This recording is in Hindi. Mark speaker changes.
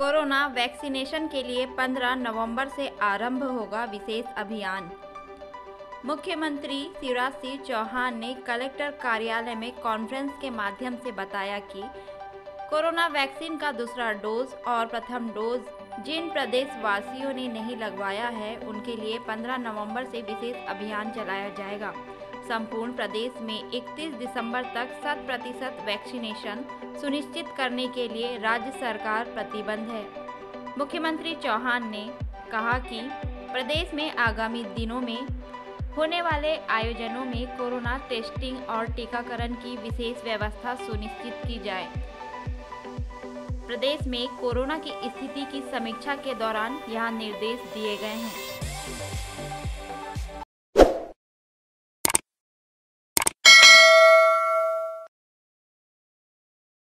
Speaker 1: कोरोना वैक्सीनेशन के लिए 15 नवंबर से आरंभ होगा विशेष अभियान। मुख्यमंत्री शिवराज सिंह चौहान ने कलेक्टर कार्यालय में कॉन्फ्रेंस के माध्यम से बताया कि कोरोना वैक्सीन का दूसरा डोज और प्रथम डोज जिन प्रदेशवासियों ने नहीं लगवाया है उनके लिए 15 नवंबर से विशेष अभियान चलाया जाएगा। संपूर्ण प्रदेश में 31 दिसंबर तक 100% वैक्सीनेशन सुनिश्चित करने के लिए राज्य सरकार प्रतिबद्ध है। मुख्यमंत्री चौहान ने कहा कि प्रदेश में आगामी दिनों में होने वाले आयोजनों में कोरोना टेस्टिंग और टीकाकरण की विशेष व्यवस्था सुनिश्चित की जाए। प्रदेश में कोरोना की स्थिति की समीक्षा के दौरान यह निर्देश दिए गए हैं।